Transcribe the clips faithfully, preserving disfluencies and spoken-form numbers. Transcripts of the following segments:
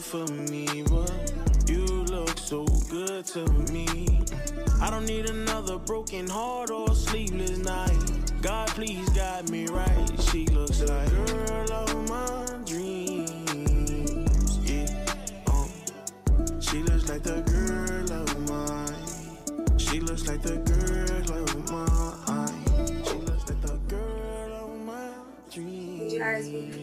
for me, but you look so good to me. I don't need another broken heart or sleepless night. God, please guide me right. She looks like a girl of my dreams. Yeah, um, she looks like the girl of mine. She looks like the girl of mine. She looks like the girl of my dreams. Yeah,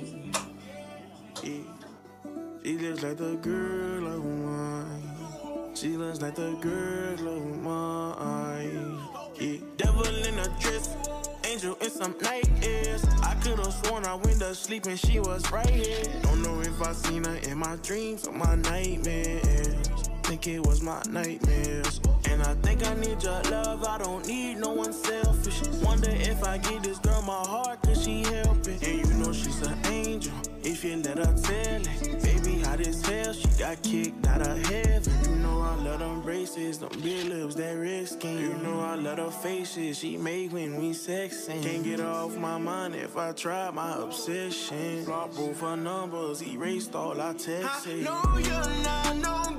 she looks like the girl of mine. She looks like the girl of mine. Yeah, devil in a dress, angel in some nightmares. I could've sworn I went to sleep and she was right here. Don't know if I seen her in my dreams or my nightmares. Think it was my nightmares. And I think I need your love, I don't need no one selfish. Wonder if I give this girl my heart, could she help it? And you know she's an angel, if you let her tell it. Baby, hot as hell, she got kicked out of heaven. You know I love them braces, them big lips, that red skin. You know I love her faces, she make when we sexing. Can't get her off my mind if I try my obsession. Block both her numbers, erased all our texts. I know you're not no